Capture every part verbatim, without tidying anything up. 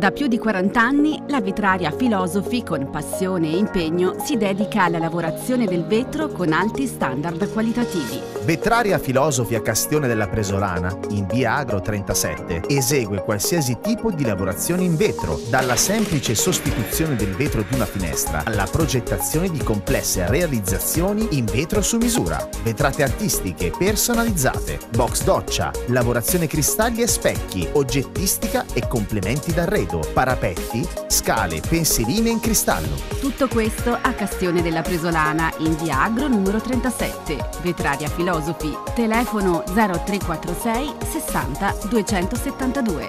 Da più di quaranta anni la Vetraria Philosophy, con passione e impegno, si dedica alla lavorazione del vetro con alti standard qualitativi. Vetraria Philosophy a Castione della Presolana, in via Agro trentasette, esegue qualsiasi tipo di lavorazione in vetro, dalla semplice sostituzione del vetro di una finestra alla progettazione di complesse realizzazioni in vetro su misura, vetrate artistiche personalizzate, box doccia, lavorazione cristalli e specchi, oggettistica e complementi d'arredo, parapetti, scale, pensiline in cristallo. Tutto questo a Castione della Presolana, in via Agro numero trentasette. Vetraria Philosophy, telefono zero tre quattro sei sessanta duecentosettantadue.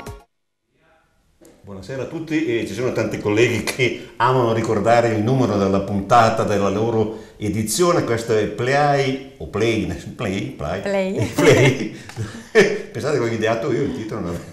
Buonasera a tutti, e ci sono tanti colleghi che amano ricordare il numero della puntata della loro edizione. Questo è Play o Play, Play, Play, Play. Play. Pensate che ho ideato io il titolo, una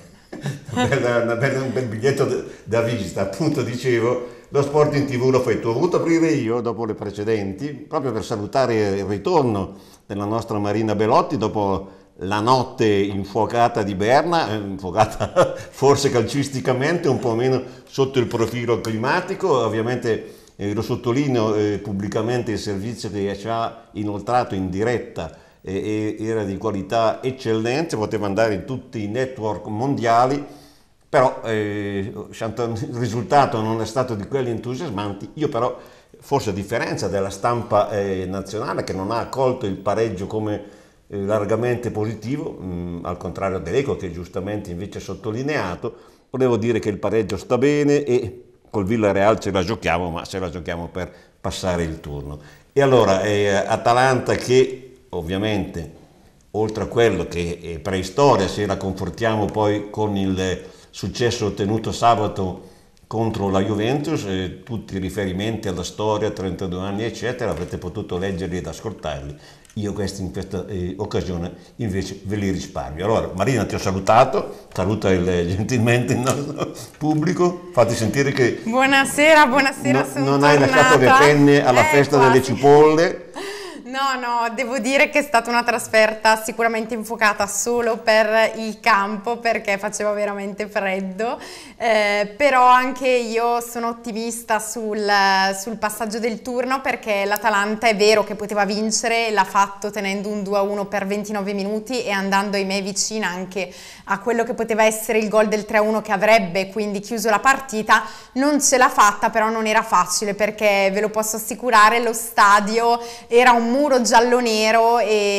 bella, una bella, un bel biglietto da visita. Appunto, dicevo, lo sport in tv l'ho fatto, ho voluto aprire io dopo le precedenti, proprio per salutare il ritorno della nostra Marina Belotti dopo la notte infuocata di Berna, infuocata forse calcisticamente, un po' meno sotto il profilo climatico. Ovviamente eh, lo sottolineo eh, pubblicamente, il servizio che ci ha inoltrato in diretta eh, era di qualità eccellente, poteva andare in tutti i network mondiali, però eh, il risultato non è stato di quelli entusiasmanti. Io però, forse a differenza della stampa eh, nazionale, che non ha accolto il pareggio come largamente positivo, mh, al contrario dell'Eco, che giustamente invece ha sottolineato, volevo dire che il pareggio sta bene e col Villarreal ce la giochiamo, ma ce la giochiamo per passare il turno. E allora eh, Atalanta, che ovviamente oltre a quello che è preistoria, se la confortiamo poi con il successo ottenuto sabato contro la Juventus, eh, tutti i riferimenti alla storia, trentadue anni eccetera, avrete potuto leggerli ed ascoltarli. Io questi, in questa eh, occasione invece ve li risparmio. Allora, Marina, ti ho salutato, saluta il, gentilmente il nostro pubblico, fatti sentire che... Buonasera, buonasera, no, sono non tornata. hai lasciato le penne alla eh, festa quasi. delle cipolle. No, no, devo dire che è stata una trasferta sicuramente infuocata solo per il campo, perché faceva veramente freddo, eh, però anche io sono ottimista sul, sul passaggio del turno, perché l'Atalanta è vero che poteva vincere, l'ha fatto tenendo un due a uno per ventinove minuti e andando ahimè vicina anche a quello che poteva essere il gol del tre a uno che avrebbe quindi chiuso la partita. Non ce l'ha fatta, però non era facile, perché ve lo posso assicurare, lo stadio era un muro giallo-nero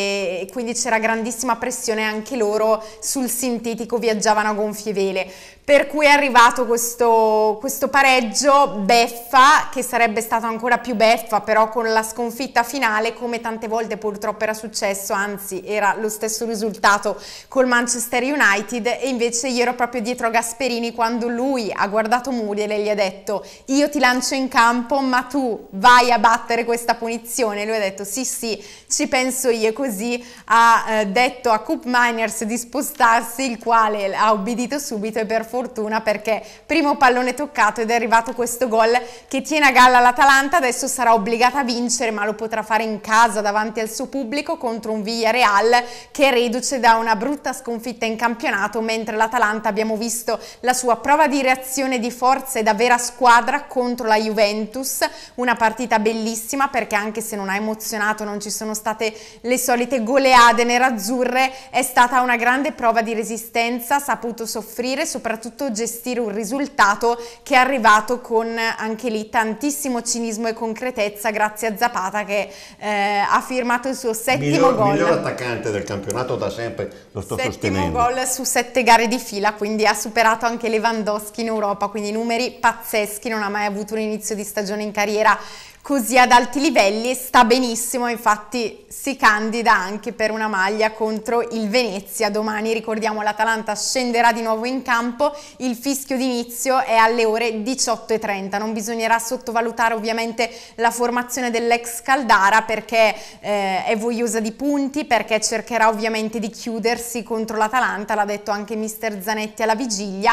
e quindi c'era grandissima pressione, anche loro sul sintetico viaggiavano a gonfie vele, per cui è arrivato questo, questo pareggio beffa, che sarebbe stato ancora più beffa però con la sconfitta finale, come tante volte purtroppo era successo, anzi era lo stesso risultato col Manchester United. E invece io ero proprio dietro a Gasperini quando lui ha guardato Muriel e gli ha detto: io ti lancio in campo ma tu vai a battere questa punizione. E lui ha detto sì sì, ci penso io, e così ha eh, detto a Koop Meiners di spostarsi, il quale ha obbedito subito, e per fortuna, perché primo pallone toccato ed è arrivato questo gol che tiene a galla l'Atalanta. Adesso sarà obbligata a vincere, ma lo potrà fare in casa davanti al suo pubblico contro un Villarreal che è reduce da una brutta sconfitta in campionato, mentre l'Atalanta abbiamo visto la sua prova di reazione, di forza e da vera squadra contro la Juventus, una partita bellissima, perché anche se non ha emozionato, non ci sono state le solite goleade nerazzurre, è stata una grande prova di resistenza, ha saputo soffrire, soprattutto gestire un risultato che è arrivato con anche lì tantissimo cinismo e concretezza, grazie a Zapata che eh, ha firmato il suo settimo miglior, gol. Miglior attaccante del campionato da sempre, lo sto settimo sostenendo. Gol su sette gare di fila, quindi ha superato anche Lewandowski in Europa, quindi numeri pazzeschi, non ha mai avuto un inizio di stagione in carriera così ad alti livelli e sta benissimo. Infatti si candida anche per una maglia contro il Venezia. Domani, ricordiamo, l'Atalanta scenderà di nuovo in campo, il fischio d'inizio è alle ore diciotto e trenta. Non bisognerà sottovalutare ovviamente la formazione dell'ex Caldara, perché eh, è vogliosa di punti, perché cercherà ovviamente di chiudersi contro l'Atalanta, l'ha detto anche mister Zanetti alla vigilia.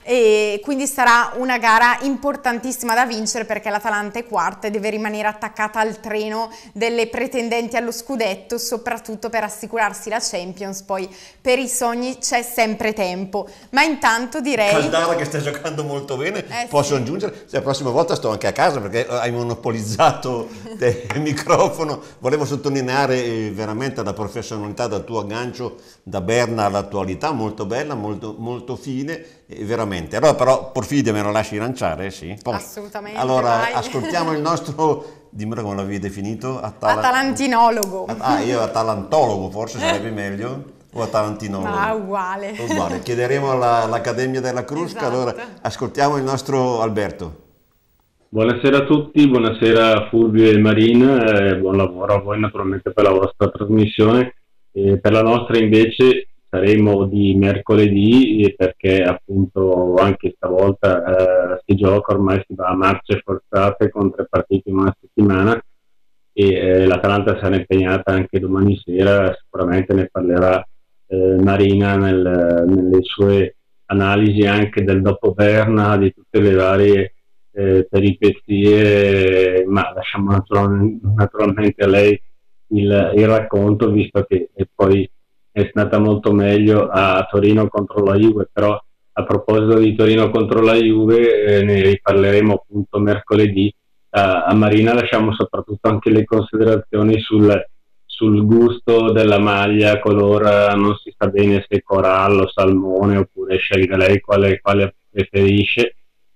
e quindi sarà una gara importantissima da vincere, perché l'Atalanta è quarta e deve rimanere attaccata al treno delle pretendenti allo scudetto, soprattutto per assicurarsi la Champions. Poi per i sogni c'è sempre tempo, ma intanto direi... Caldara che sta giocando molto bene, eh, posso sì. aggiungere, se la prossima volta sto anche a casa perché hai monopolizzato il microfono. Volevo sottolineare veramente la professionalità del tuo aggancio da Berna all'attualità, molto bella, molto, molto fine, veramente. Allora però Porfidio me lo lasci lanciare? Sì. Poi, assolutamente. allora vai. Ascoltiamo il nostro, dimmelo come l'avevi definito? Atala- Atalantinologo. Ah, io atalantologo forse sarebbe meglio, o atalantinologo? Ma uguale. Uguale. Chiederemo alla, all'Accademia della Crusca, Esatto. allora ascoltiamo il nostro Alberto. Buonasera a tutti, buonasera Fulvio e Marina, eh, buon lavoro a voi naturalmente per la vostra trasmissione. Eh, per la nostra invece saremo di mercoledì, eh, perché appunto anche stavolta eh, si gioca, ormai si va a marce forzate con tre partite in una settimana e eh, l'Atalanta sarà impegnata anche domani sera, sicuramente ne parlerà eh, Marina nel, nelle sue analisi anche del dopo Berna, di tutte le varie eh, peripezie, ma lasciamo naturalmente, naturalmente a lei il, il racconto, visto che poi è stata molto meglio a Torino contro la Juve. Però a proposito di Torino contro la Juve, eh, ne riparleremo appunto mercoledì. A, a Marina lasciamo soprattutto anche le considerazioni sul, sul gusto della maglia, color non si sa bene se corallo, salmone, oppure scelga lei quale, quale preferisce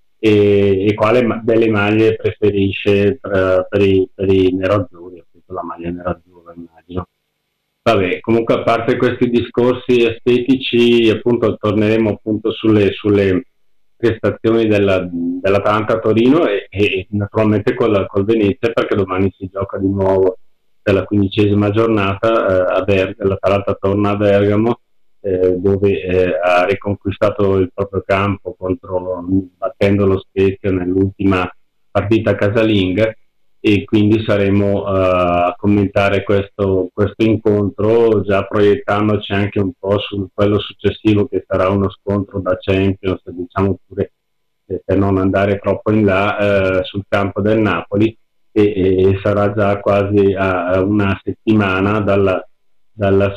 e, e quale ma- delle maglie preferisce per, per, i, per i nerazzurri, appunto la maglia nerazzurra immagino. Vabbè, comunque a parte questi discorsi estetici, appunto torneremo appunto sulle, sulle prestazioni della, dell'Atalanta a Torino e, e naturalmente col, col Venezia, perché domani si gioca di nuovo per la quindicesima giornata eh, a Bergamo. L'Atalanta torna a Bergamo, eh, dove eh, ha riconquistato il proprio campo contro, battendo lo Spezia nell'ultima partita casalinga, e quindi saremo uh, a commentare questo, questo incontro, già proiettandoci anche un po' su quello successivo, che sarà uno scontro da Champions, diciamo, pure eh, per non andare troppo in là, eh, sul campo del Napoli, e, e sarà già quasi a, a una settimana dalla, dalla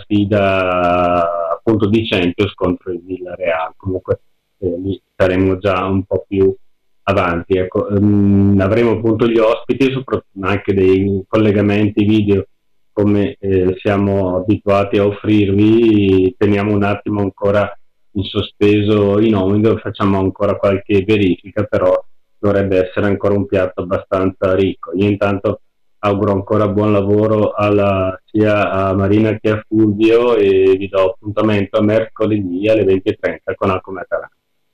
sfida appunto di Champions contro il Villarreal. Comunque eh, lì saremo già un po' più avanti, ecco. Um, avremo appunto gli ospiti, soprattutto anche dei collegamenti video come eh, siamo abituati a offrirvi. Teniamo un attimo ancora in sospeso i nomi, dove facciamo ancora qualche verifica, però dovrebbe essere ancora un piatto abbastanza ricco. Io intanto auguro ancora buon lavoro alla, sia a Marina che a Fulvio, e vi do appuntamento a mercoledì alle venti e trenta con Alcome Atalanta.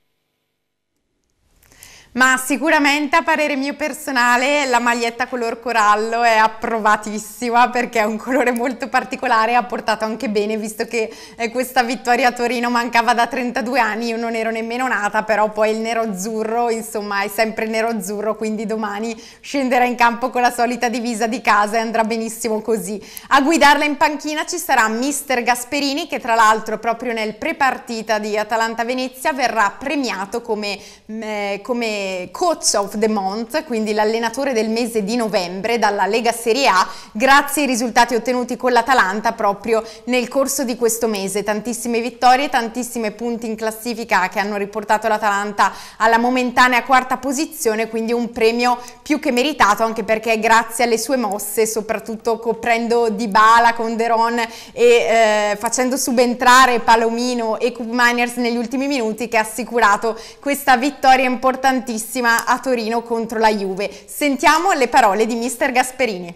Ma sicuramente, a parere mio personale, la maglietta color corallo è approvatissima, perché è un colore molto particolare e ha portato anche bene, visto che eh, questa vittoria a Torino mancava da trentadue anni. Io non ero nemmeno nata, però poi il nero-azzurro, insomma, è sempre nero-azzurro, quindi domani scenderà in campo con la solita divisa di casa e andrà benissimo così. A guidarla in panchina ci sarà mister Gasperini, che tra l'altro proprio nel pre-partita di Atalanta-Venezia verrà premiato come, eh, come coach of the month, quindi l'allenatore del mese di novembre dalla Lega Serie A, grazie ai risultati ottenuti con l'Atalanta proprio nel corso di questo mese. Tantissime vittorie, tantissimi punti in classifica che hanno riportato l'Atalanta alla momentanea quarta posizione, quindi un premio più che meritato, anche perché grazie alle sue mosse, soprattutto coprendo Dybala con De Ron e eh, facendo subentrare Palomino e Koop Meiners negli ultimi minuti, che ha assicurato questa vittoria importantissima a Torino contro la Juve. Sentiamo le parole di mister Gasperini.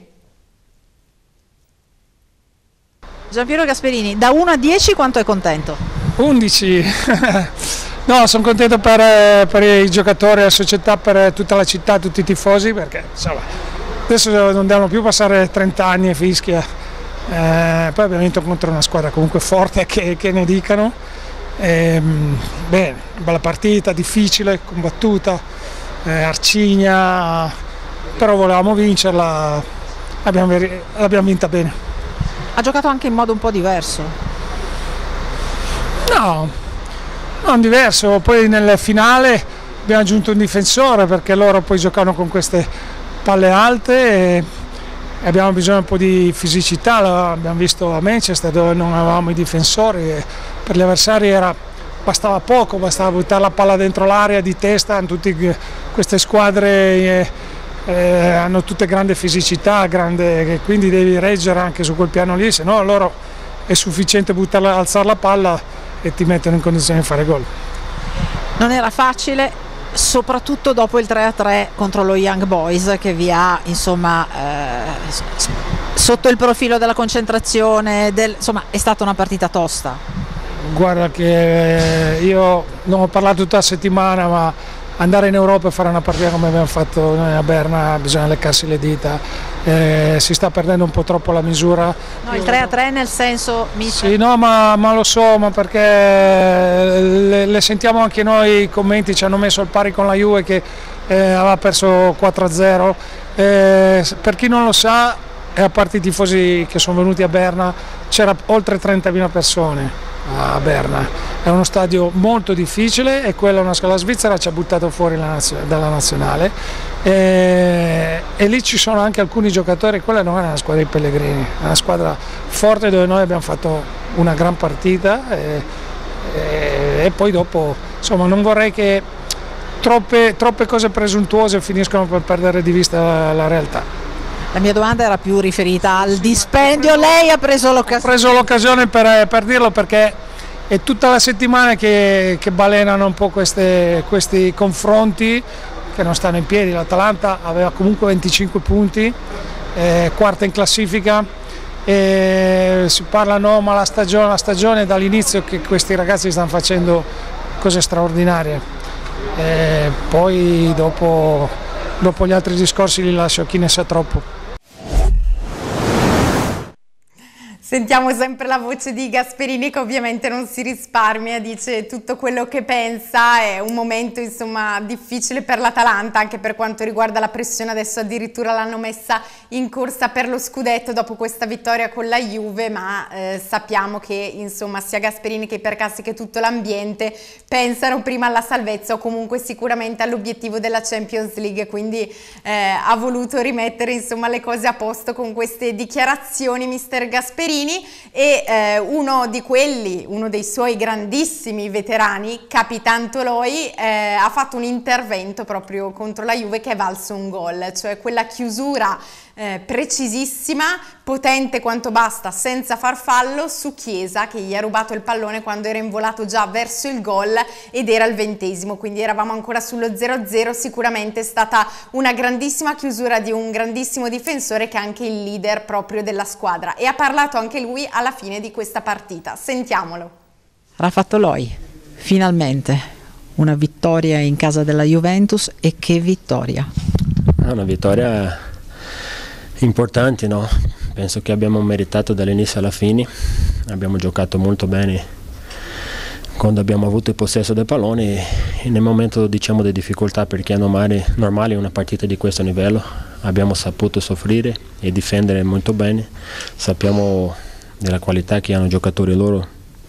Giampiero Gasperini, da uno a dieci quanto è contento? undici. No, sono contento per, per i giocatori, la società, per tutta la città, tutti i tifosi, perché insomma adesso non devono più passare trenta anni e fischia. Eh, poi abbiamo vinto contro una squadra comunque forte, che, che ne dicano. Eh, bene, bella partita, difficile, combattuta, eh, arcigna, però volevamo vincerla, abbiamo, l'abbiamo vinta bene. Ha giocato anche in modo un po' diverso? No, No, diverso, poi nel finale abbiamo aggiunto un difensore perché loro poi giocano con queste palle alte e abbiamo bisogno un po' di fisicità, l'abbiamo visto a Manchester dove non avevamo i difensori e per gli avversari era, bastava poco, bastava buttare la palla dentro l'area di testa, tutte queste squadre eh, eh, hanno tutte grande fisicità, grande, quindi devi reggere anche su quel piano lì, se no loro è sufficiente buttarla, alzare la palla e ti mettono in condizione di fare gol. Non era facile, soprattutto dopo il tre a tre contro lo Young Boys che vi ha insomma eh, sotto il profilo della concentrazione, del, insomma è stata una partita tosta. Guarda che io non ho parlato tutta la settimana, ma andare in Europa e fare una partita come abbiamo fatto noi a Berna bisogna leccarsi le dita, eh, si sta perdendo un po' troppo la misura. No, il tre a tre nel senso mister. Sì, no, ma, ma lo so, ma perché le, le sentiamo anche noi i commenti, ci hanno messo al pari con la Juve che eh, aveva perso quattro a zero, eh, per chi non lo sa, e a parte i tifosi che sono venuti a Berna, c'era oltre trentamila persone a Berna, è uno stadio molto difficile e quella una la Svizzera ci ha buttato fuori la nazio, dalla nazionale e, e lì ci sono anche alcuni giocatori, quella non è una squadra di Pellegrini, è una squadra forte dove noi abbiamo fatto una gran partita e, e, e poi dopo insomma non vorrei che troppe, troppe cose presuntuose finiscono per perdere di vista la, la realtà. La mia domanda era più riferita al dispendio, lei ha preso l'occasione? Ho preso l'occasione per, per dirlo perché è tutta la settimana che, che balenano un po' queste, questi confronti che non stanno in piedi. L'Atalanta aveva comunque venticinque punti, eh, quarta in classifica, e si parla no ma la stagione, la stagione è dall'inizio che questi ragazzi stanno facendo cose straordinarie, e poi dopo, dopo gli altri discorsi li lascio chi ne sa troppo. Sentiamo sempre la voce di Gasperini che ovviamente non si risparmia, dice tutto quello che pensa, è un momento insomma difficile per l'Atalanta anche per quanto riguarda la pressione, adesso addirittura l'hanno messa in corsa per lo scudetto dopo questa vittoria con la Juve, ma eh, sappiamo che insomma sia Gasperini che Percassi che tutto l'ambiente pensano prima alla salvezza o comunque sicuramente all'obiettivo della Champions League, quindi eh, ha voluto rimettere insomma le cose a posto con queste dichiarazioni mister Gasperini. E eh, uno di quelli, uno dei suoi grandissimi veterani, Capitan Toloi, eh, ha fatto un intervento proprio contro la Juve che è valso un gol, cioè quella chiusura eh, precisissima, potente quanto basta, senza far fallo su Chiesa che gli ha rubato il pallone quando era involato già verso il gol ed era il ventesimo, quindi eravamo ancora sullo zero a zero. Sicuramente è stata una grandissima chiusura di un grandissimo difensore che è anche il leader proprio della squadra e ha parlato anche lui alla fine di questa partita. Sentiamolo. Rafa Toloi, finalmente una vittoria in casa della Juventus, e che vittoria! Una vittoria importante, no? Penso che abbiamo meritato dall'inizio alla fine, abbiamo giocato molto bene quando abbiamo avuto il possesso del pallone e nel momento diciamo di difficoltà, perché è normale, normale una partita di questo livello, abbiamo saputo soffrire e difendere molto bene, sappiamo della qualità che hanno giocatori loro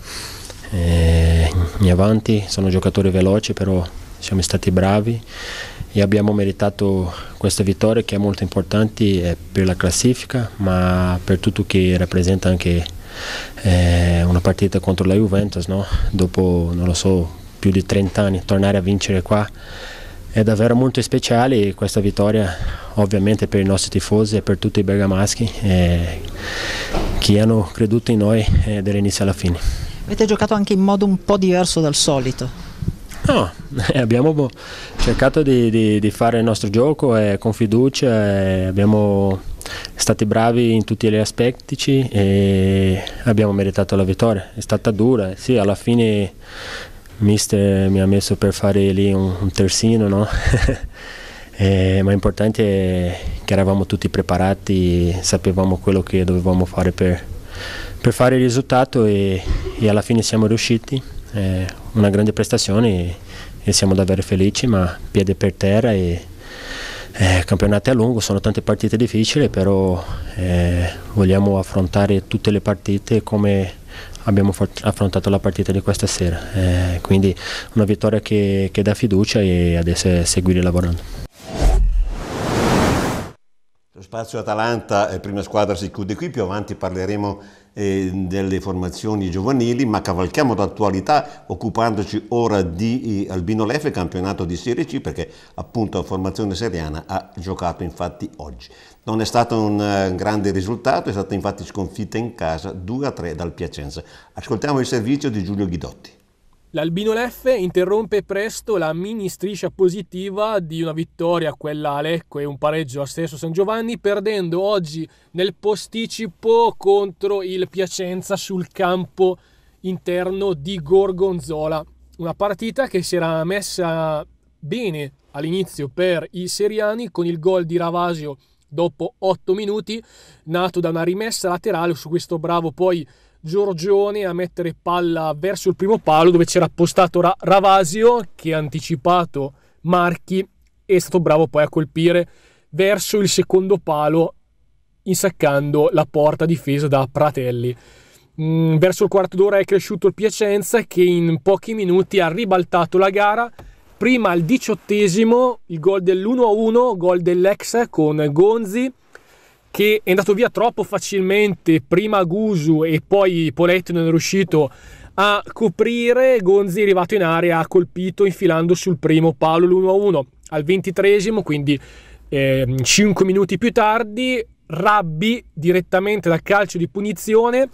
eh, in avanti, sono giocatori veloci, però siamo stati bravi e abbiamo meritato questa vittoria che è molto importante per la classifica, ma per tutto che rappresenta anche eh, una partita contro la Juventus, no? Dopo, non lo so, più di trenta anni, tornare a vincere qua è davvero molto speciale e questa vittoria ovviamente per i nostri tifosi e per tutti i bergamaschi eh, che hanno creduto in noi eh, dall'inizio alla fine. Avete giocato anche in modo un po' diverso dal solito. No, abbiamo cercato di, di, di fare il nostro gioco eh, con fiducia, eh, abbiamo stati bravi in tutti gli aspetti e abbiamo meritato la vittoria. È stata dura, sì, alla fine mister mi ha messo per fare lì un, un terzino, no? eh, ma l'importante è che eravamo tutti preparati, sapevamo quello che dovevamo fare per, per fare il risultato e, e alla fine siamo riusciti. Eh, una grande prestazione e, e siamo davvero felici, ma piede per terra e eh, il campionato è lungo, sono tante partite difficili, però eh, vogliamo affrontare tutte le partite come abbiamo affrontato la partita di questa sera, eh, quindi una vittoria che, che dà fiducia e adesso è seguire lavorando. Lo spazio Atalanta, eh, prima squadra, si chiude qui, più avanti parleremo eh, delle formazioni giovanili, ma cavalchiamo d'attualità occupandoci ora di eh, Albino Leffe, campionato di Serie C, perché appunto la formazione seriana ha giocato infatti oggi. Non è stato un uh, grande risultato, è stata infatti sconfitta in casa due a tre dal Piacenza. Ascoltiamo il servizio di Giulio Ghidotti. L'Albino Leffe interrompe presto la mini striscia positiva di una vittoria, quella a Lecco, e un pareggio a Stesso San Giovanni, perdendo oggi nel posticipo contro il Piacenza sul campo interno di Gorgonzola. Una partita che si era messa bene all'inizio per i seriani con il gol di Ravasio dopo otto minuti, nato da una rimessa laterale su questo bravo poi Giorgione a mettere palla verso il primo palo, dove c'era appostato Ra- Ravasio che ha anticipato Marchi e è stato bravo poi a colpire verso il secondo palo, insaccando la porta difesa da Pratelli. Mm, verso il quarto d'ora è cresciuto il Piacenza, che in pochi minuti ha ribaltato la gara. Prima al diciottesimo il gol dell'uno a uno, gol dell'ex con Gonzi, che è andato via troppo facilmente, prima Gusu e poi Poletti non è riuscito a coprire. Gonzi è arrivato in area, ha colpito infilando sul primo palo l'uno a uno. Al ventitreesimo, quindi eh, cinque minuti più tardi, Rabbi direttamente da calcio di punizione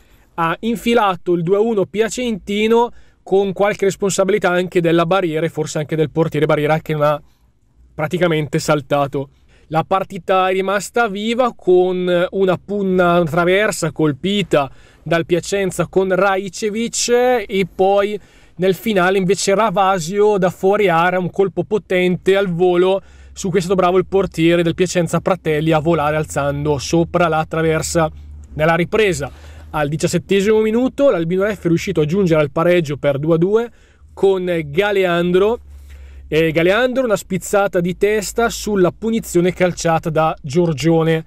ha infilato il due a uno piacentino, con qualche responsabilità anche della barriera e forse anche del portiere Barriera, che non ha praticamente saltato. La partita è rimasta viva con una punna traversa colpita dal Piacenza con Raicevic, e poi nel finale invece Ravasio da fuori area, un colpo potente al volo. Su questo bravo il portiere del Piacenza Pratelli a volare alzando sopra la traversa. Nella ripresa al diciassettesimo minuto l'Albino Leffe è riuscito a giungere al pareggio per due a due con Galeandro. E Galeandro una spizzata di testa sulla punizione calciata da Giorgione.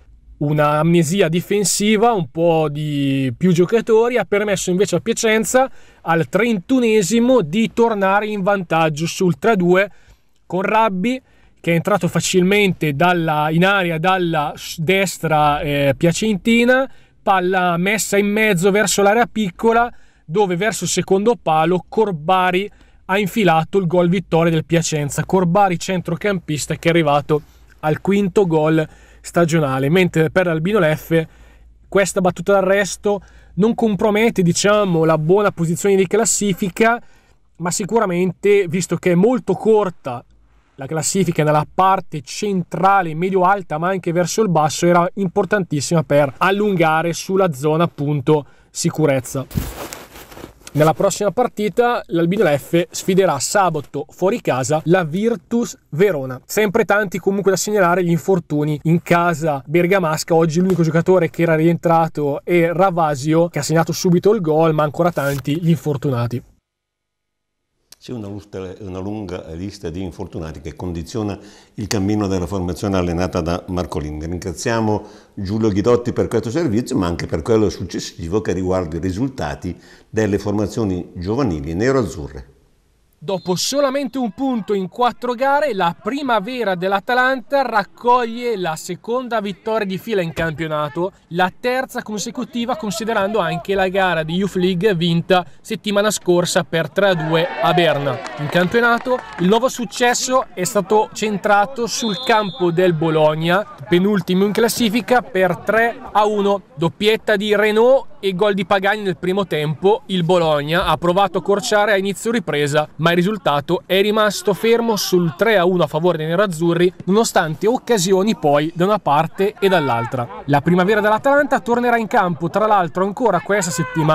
Una amnesia difensiva, un po' di più giocatori, ha permesso invece a Piacenza al trentunesimo di tornare in vantaggio sul tre a due con Rabbi, che è entrato facilmente dalla, in area dalla destra eh, piacentina, palla messa in mezzo verso l'area piccola, dove verso il secondo palo Corbari ha infilato il gol vittoria del Piacenza. Corbari centrocampista che è arrivato al quinto gol stagionale, mentre per Albino Leffe questa battuta d'arresto non compromette, diciamo, la buona posizione di classifica, ma sicuramente, visto che è molto corta la classifica nella parte centrale, medio-alta, ma anche verso il basso, era importantissima per allungare sulla zona appunto sicurezza. Nella prossima partita l'Albino Leffe sfiderà sabato fuori casa la Virtus Verona. Sempre tanti comunque da segnalare gli infortuni in casa bergamasca. Oggi l'unico giocatore che era rientrato è Ravasio, che ha segnato subito il gol, ma ancora tanti gli infortunati. C'è una, una lunga lista di infortunati che condiziona il cammino della formazione allenata da Marcolini. Ringraziamo Giulio Ghidotti per questo servizio, ma anche per quello successivo che riguarda i risultati delle formazioni giovanili nero-azzurre. Dopo solamente un punto in quattro gare, la Primavera dell'Atalanta raccoglie la seconda vittoria di fila in campionato, la terza consecutiva considerando anche la gara di Youth League vinta settimana scorsa per tre a due a Berna. In campionato il nuovo successo è stato centrato sul campo del Bologna, penultimo in classifica per tre a uno, doppietta di Renault e gol di Pagani nel primo tempo. Il Bologna ha provato a accorciare a inizio ripresa, ma il risultato è rimasto fermo sul tre a uno a favore dei nerazzurri, nonostante occasioni poi da una parte e dall'altra. La Primavera dell'Atalanta tornerà in campo tra l'altro ancora questa settimana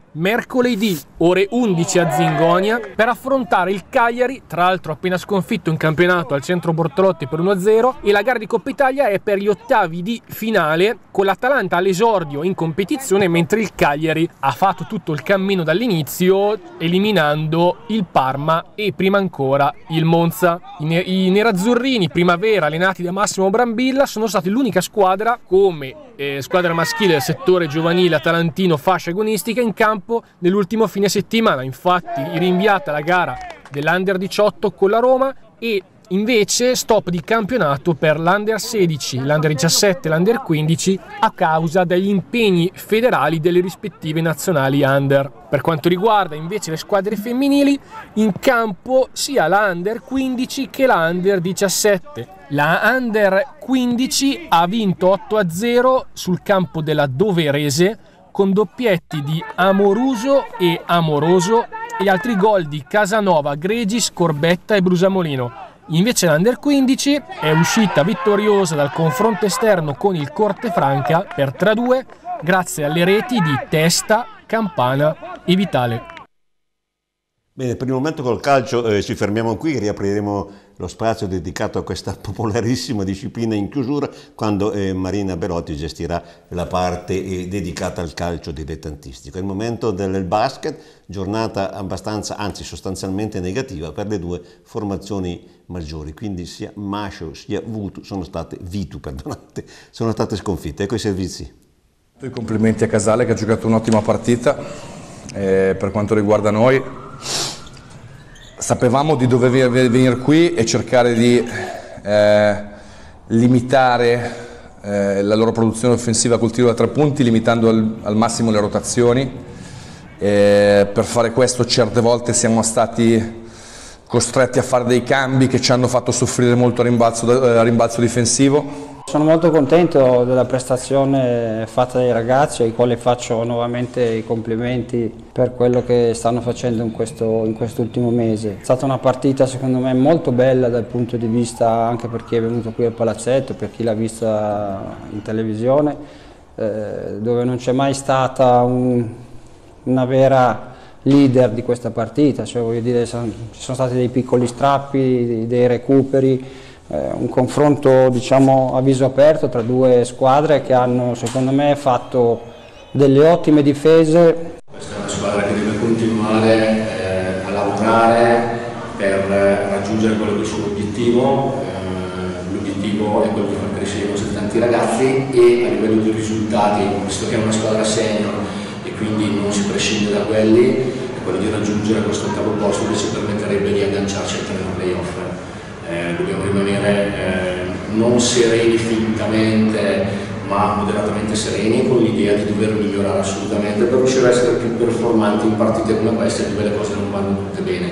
mercoledì ore undici a Zingonia per affrontare il Cagliari, tra l'altro appena sconfitto in campionato al centro Bortolotti per uno a zero, e la gara di Coppa Italia è per gli ottavi di finale con l'Atalanta all'esordio in competizione, mentre il Cagliari ha fatto tutto il cammino dall'inizio eliminando il Parma e prima ancora il Monza. I, ne- i nerazzurrini primavera allenati da Massimo Brambilla sono stati l'unica squadra come eh, squadra maschile del settore giovanile atalantino fascia agonistica in campo nell'ultimo fine settimana. Infatti rinviata la gara dell'Under diciotto con la Roma e invece stop di campionato per l'Under sedici, l'Under diciassette e l'Under quindici a causa degli impegni federali delle rispettive nazionali Under. Per quanto riguarda invece le squadre femminili, in campo sia la Under quindici che la Under diciassette. La Under quindici ha vinto otto a zero sul campo della Doverese con doppietti di Amoruso e Amoroso e altri gol di Casanova, Gregi, Scorbetta e Brusamolino. Invece l'Under quindici è uscita vittoriosa dal confronto esterno con il Cortefranca per tre a due grazie alle reti di Testa, Campana e Vitale. Bene, per il momento col calcio eh, ci fermiamo qui, riapriremo lo spazio dedicato a questa popolarissima disciplina in chiusura quando eh, Marina Belotti gestirà la parte eh, dedicata al calcio dilettantistico. È il momento del basket, giornata abbastanza, anzi sostanzialmente negativa per le due formazioni maggiori, quindi sia Mascio sia Vutu sono state, Vitu, perdonate, sono state sconfitte. Ecco i servizi. I complimenti a Casale che ha giocato un'ottima partita. Eh, per quanto riguarda noi, sapevamo di dover venire qui e cercare di eh, limitare eh, la loro produzione offensiva col tiro da tre punti, limitando al, al massimo le rotazioni. Eh, per fare questo certe volte siamo stati costretti a fare dei cambi che ci hanno fatto soffrire molto a rimbalzo, a rimbalzo difensivo. Sono molto contento della prestazione fatta dai ragazzi, ai quali faccio nuovamente i complimenti per quello che stanno facendo in questo in quest'ultimo mese. È stata una partita secondo me molto bella dal punto di vista anche per chi è venuto qui al palazzetto, per chi l'ha vista in televisione, eh, dove non c'è mai stata un, una vera leader di questa partita, cioè voglio dire, ci sono stati dei piccoli strappi, dei recuperi, eh, un confronto diciamo a viso aperto tra due squadre che hanno secondo me fatto delle ottime difese. Questa è una squadra che deve continuare eh, a lavorare per raggiungere quello che è il suo obiettivo, eh, l'obiettivo è quello di far crescere i nostri tanti ragazzi e a livello di risultati, visto che è una squadra senior e quindi non si prescinde da quelli, è quello di raggiungere questo ottavo posto che ci permetterebbe di agganciarci al terreno playoff. Eh, dobbiamo rimanere eh, non sereni fintamente, ma moderatamente sereni, con l'idea di dover migliorare assolutamente per riuscire a essere più performanti in partite come queste dove le cose non vanno tutte bene.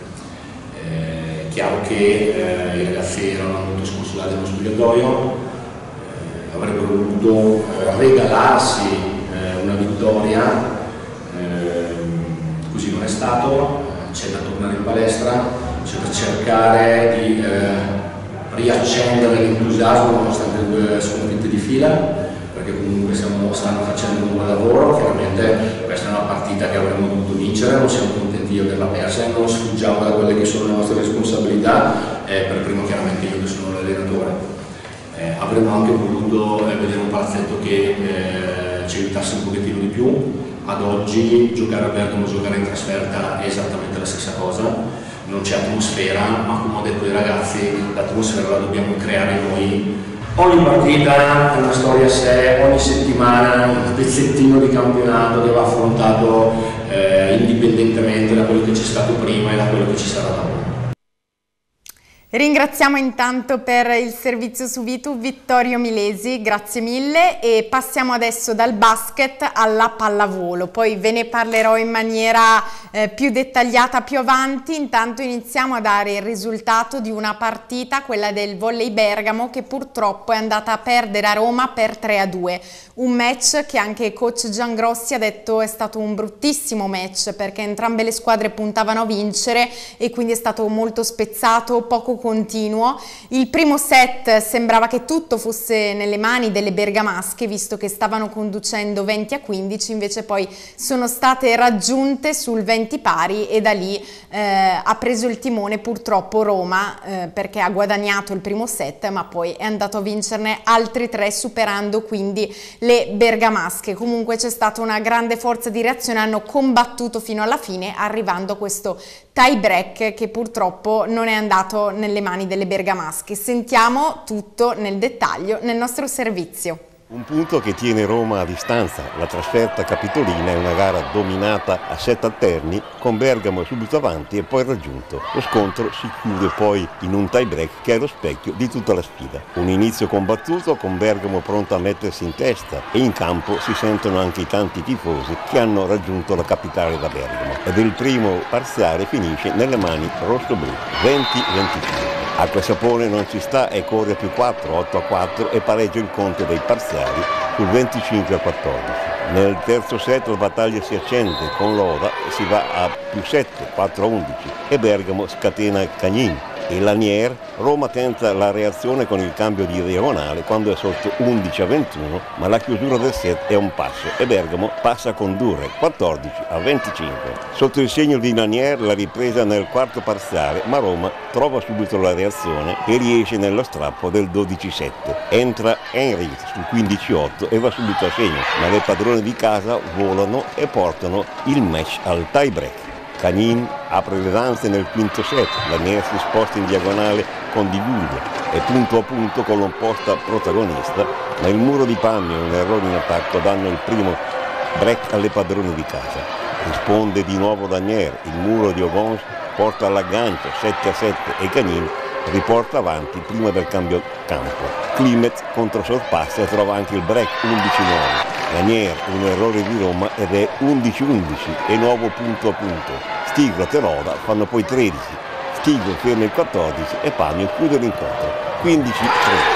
Eh, è chiaro che eh, i ragazzi erano molto sconsolati nello spogliatoio, eh, avrebbero voluto eh, regalarsi eh, una vittoria, eh, così non è stato, c'è da tornare in palestra, c'è da cercare di eh, riaccendere l'entusiasmo nonostante due sconfitte di fila, perché comunque stiamo, stanno facendo un buon lavoro. Chiaramente questa è una partita che avremmo dovuto vincere, non siamo contenti di averla persa e non sfuggiamo da quelle che sono le nostre responsabilità, eh, per primo chiaramente io che sono l'allenatore. Eh, avremmo anche voluto eh, vedere un palazzetto che eh, ci aiutasse un pochettino di più. Ad oggi giocare a Bergamo, giocare in trasferta è esattamente la stessa cosa. Non c'è atmosfera, ma come ho detto ai ragazzi, l'atmosfera la dobbiamo creare noi. Ogni partita è una storia a sé, ogni settimana un pezzettino di campionato che va affrontato eh, indipendentemente da quello che c'è stato prima e da quello che ci sarà dopo. Ringraziamo intanto per il servizio su Vitu Vittorio Milesi, grazie mille, e passiamo adesso dal basket alla pallavolo, poi ve ne parlerò in maniera eh, più dettagliata più avanti. Intanto iniziamo a dare il risultato di una partita, quella del Volley Bergamo, che purtroppo è andata a perdere a Roma per tre a due, un match che anche coach Giangrossi ha detto è stato un bruttissimo match perché entrambe le squadre puntavano a vincere e quindi è stato molto spezzato, poco continuo. Il primo set sembrava che tutto fosse nelle mani delle bergamasche, visto che stavano conducendo venti a quindici, invece poi sono state raggiunte sul venti pari e da lì eh, ha preso il timone purtroppo Roma, eh, perché ha guadagnato il primo set, ma poi è andato a vincerne altri tre, superando quindi le bergamasche. Comunque c'è stata una grande forza di reazione, hanno combattuto fino alla fine, arrivando a questo tie break che purtroppo non è andato nelle mani delle bergamasche. Sentiamo tutto nel dettaglio nel nostro servizio. Un punto che tiene Roma a distanza. La trasferta capitolina è una gara dominata a set alterni, con Bergamo subito avanti e poi raggiunto. Lo scontro si chiude poi in un tie break che è lo specchio di tutta la sfida. Un inizio combattuto, con Bergamo pronto a mettersi in testa, e in campo si sentono anche i tanti tifosi che hanno raggiunto la capitale da Bergamo. Ed il primo parziale finisce nelle mani rosso-blu, venti a venticinque. Acqua e Sapone non ci sta e corre a più quattro, otto a quattro, e pareggia il conto dei parziali sul venticinque a quattordici. Nel terzo set la battaglia si accende con Loda e si va a più sette, quattro a undici, e Bergamo scatena Cagnin. E Lanier, Roma tenta la reazione con il cambio di diagonale quando è sotto undici a ventuno, ma la chiusura del set è un passo e Bergamo passa a condurre quattordici a venticinque. Sotto il segno di Lanier la ripresa nel quarto parziale, ma Roma trova subito la reazione e riesce nello strappo del dodici a sette. Entra Henry sul quindici a otto e va subito a segno, ma le padrone di casa volano e portano il match al tie break. Cagnin apre le danze nel quinto set, Lanier si sposta in diagonale con Di Giulio e punto a punto con l'opposta protagonista, ma il muro di Pagno e un errore in attacco danno il primo break alle padrone di casa. Risponde di nuovo Lanier, il muro di Ogons porta all'aggancio sette a sette e Cagnin riporta avanti prima del cambio campo. Klimet controsorpassa e trova anche il break undici a nove. Lanier, un errore di Roma ed è undici a undici e nuovo punto a punto. Stiglo e Loda fanno poi tredici. Stiglo ferma il quattordici e Pagno chiude l'incontro quindici a tredici.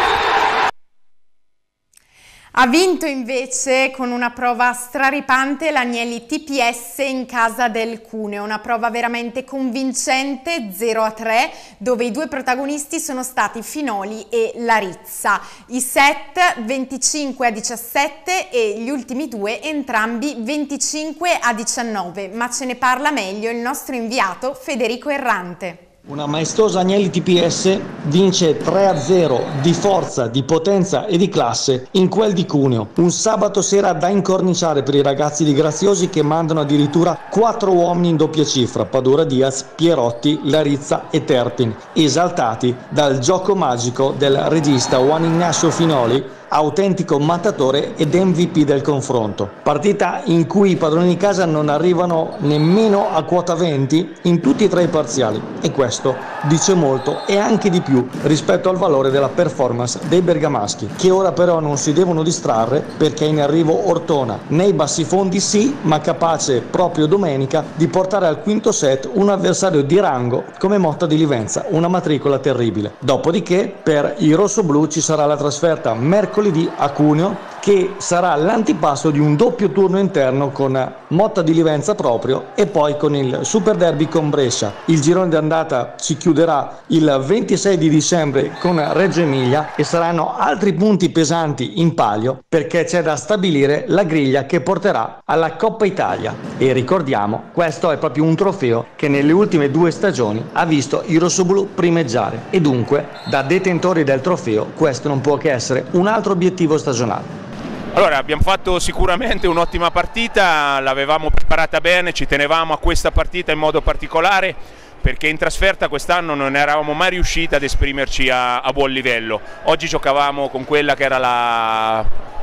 Ha vinto invece con una prova straripante l'Agnelli T P S in casa del Cuneo, una prova veramente convincente, zero a tre, dove i due protagonisti sono stati Finoli e Larizza. I set venticinque a diciassette e gli ultimi due entrambi venticinque a diciannove, ma ce ne parla meglio il nostro inviato Federico Errante. Una maestosa Agnelli T P S vince tre a zero di forza, di potenza e di classe in quel di Cuneo. Un sabato sera da incorniciare per i ragazzi di Graziosi, che mandano addirittura quattro uomini in doppia cifra: Padura Diaz, Pierotti, Larizza e Terpin, esaltati dal gioco magico del regista Juan Ignacio Finoli, autentico mattatore ed M V P del confronto. Partita in cui i padroni di casa non arrivano nemmeno a quota venti in tutti e tre i parziali, e questo dice molto e anche di più rispetto al valore della performance dei bergamaschi, che ora però non si devono distrarre, perché è in arrivo Ortona. Nei bassifondi sì, ma capace proprio domenica di portare al quinto set un avversario di rango come Motta di Livenza, una matricola terribile. Dopodiché per i rossoblù ci sarà la trasferta mercoledì a Cuneo, che sarà l'antipasto di un doppio turno interno con Motta di Livenza proprio e poi con il Super Derby con Brescia. Il girone d'andata si chiuderà il ventisei di dicembre con Reggio Emilia e saranno altri punti pesanti in palio, perché c'è da stabilire la griglia che porterà alla Coppa Italia. E ricordiamo, questo è proprio un trofeo che nelle ultime due stagioni ha visto i rossoblù primeggiare, e dunque da detentori del trofeo questo non può che essere un altro obiettivo stagionale. Allora, abbiamo fatto sicuramente un'ottima partita, l'avevamo preparata bene, ci tenevamo a questa partita in modo particolare perché in trasferta quest'anno non eravamo mai riusciti ad esprimerci a, a buon livello. Oggi giocavamo con quella che era la,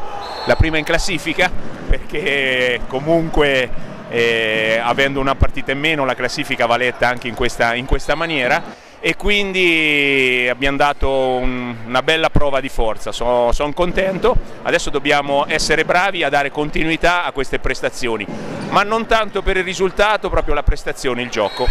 la prima in classifica, perché comunque eh, avendo una partita in meno la classifica va letta anche in questa, in questa maniera, e quindi abbiamo dato un, una bella prova di forza. Sono son contento, adesso dobbiamo essere bravi a dare continuità a queste prestazioni, ma non tanto per il risultato, proprio la prestazione, il gioco.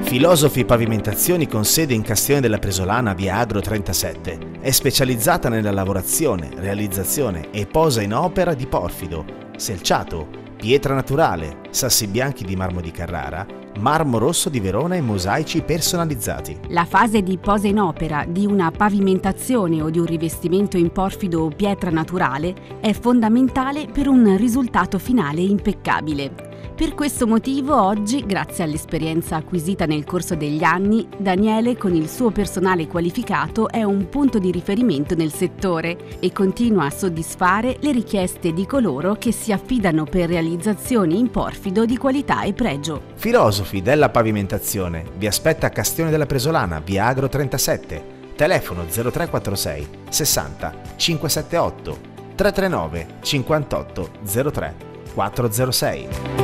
Filosofi Pavimentazioni con sede in Castione della Presolana, via Agro trentasette. È specializzata nella lavorazione, realizzazione e posa in opera di porfido, selciato, pietra naturale, sassi bianchi di marmo di Carrara, marmo rosso di Verona e mosaici personalizzati. La fase di posa in opera di una pavimentazione o di un rivestimento in porfido o pietra naturale è fondamentale per un risultato finale impeccabile. Per questo motivo oggi, grazie all'esperienza acquisita nel corso degli anni, Daniele con il suo personale qualificato è un punto di riferimento nel settore e continua a soddisfare le richieste di coloro che si affidano per realizzazioni in porfido di qualità e pregio. Filosofi della Pavimentazione vi aspetta a Castione della Presolana, via Agro trentasette, telefono zero tre quattro sei sessanta cinquecentosettantotto tre tre nove cinquantotto zero tre quattrocentosei.